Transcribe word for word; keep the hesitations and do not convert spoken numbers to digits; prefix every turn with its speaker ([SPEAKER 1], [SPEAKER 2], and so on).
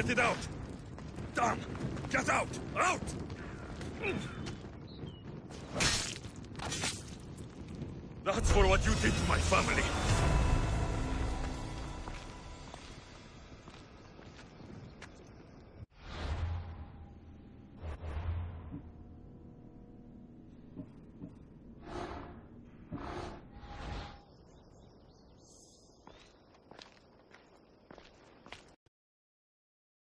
[SPEAKER 1] Get it out! Damn! Get out! Out! That's for what you did to my family.